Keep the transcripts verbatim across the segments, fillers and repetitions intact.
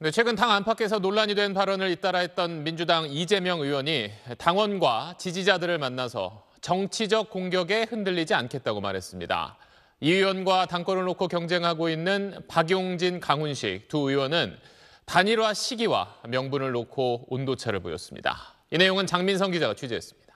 네, 최근 당 안팎에서 논란이 된 발언을 잇따라 했던 민주당 이재명 의원이 당원과 지지자들을 만나서 정치적 공격에 흔들리지 않겠다고 말했습니다. 이 의원과 당권을 놓고 경쟁하고 있는 박용진, 강훈식 두 의원은 단일화 시기와 명분을 놓고 온도차를 보였습니다. 이 내용은 장민성 기자가 취재했습니다.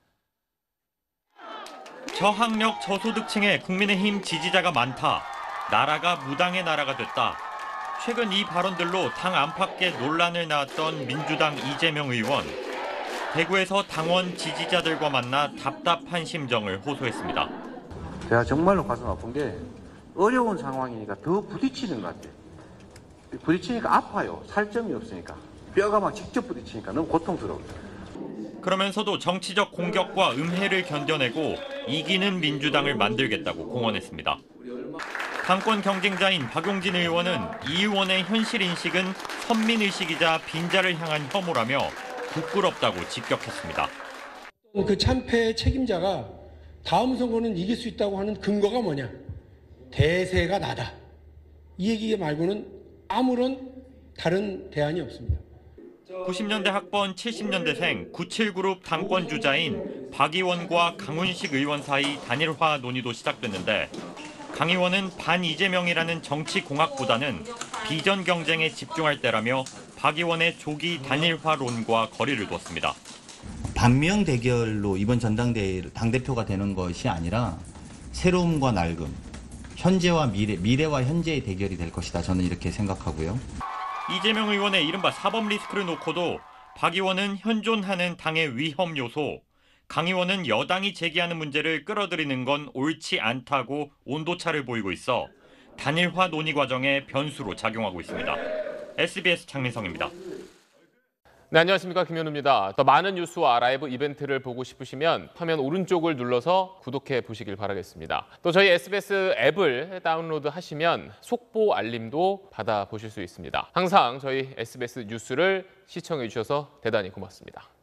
저학력 저소득층의 국민의힘 지지자가 많다. 나라가 무당의 나라가 됐다. 최근 이 발언들로 당 안팎에 논란을 낳았던 민주당 이재명 의원. 대구에서 당원 지지자들과 만나 답답한 심정을 호소했습니다. 제가 정말로 가슴 아픈 게 어려운 상황이니까 더 부딪히는 것 같아요. 부딪히니까 아파요. 살점이 없으니까. 뼈가 막 직접 부딪히니까 너무 고통스러워요. 그러면서도 정치적 공격과 음해를 견뎌내고 이기는 민주당을 만들겠다고 공언했습니다. 당권 경쟁자인 박용진 의원은 이 의원의 현실 인식은 선민의식이자 빈자를 향한 혐오라며 부끄럽다고 직격했습니다. 그 참패의 책임자가 다음 선거는 이길 수 있다고 하는 근거가 뭐냐? 대세가 나다. 이 얘기 말고는 아무런 다른 대안이 없습니다. 구십 년대 학번 칠십 년대생 구십칠 그룹 당권 주자인 박 의원과 강훈식 의원 사이 단일화 논의도 시작됐는데 강 의원은 반 이재명이라는 정치 공학보다는 비전 경쟁에 집중할 때라며 박 의원의 조기 단일화론과 거리를 뒀습니다. 반명 대결로 이번 전당대회 당대표가 되는 것이 아니라 새로움과 낡음, 현재와 미래, 미래와 현재의 대결이 될 것이다. 저는 이렇게 생각하고요. 이재명 의원의 이른바 사법 리스크를 놓고도 박 의원은 현존하는 당의 위험 요소, 강 의원은 여당이 제기하는 문제를 끌어들이는 건 옳지 않다고 온도차를 보이고 있어 단일화 논의 과정에 변수로 작용하고 있습니다. 에스비에스 장민성입니다. 네, 안녕하십니까, 김현우입니다. 더 많은 뉴스와 라이브 이벤트를 보고 싶으시면 화면 오른쪽을 눌러서 구독해 보시길 바라겠습니다. 또 저희 에스비에스 앱을 다운로드 하시면 속보 알림도 받아보실 수 있습니다. 항상 저희 에스비에스 뉴스를 시청해 주셔서 대단히 고맙습니다.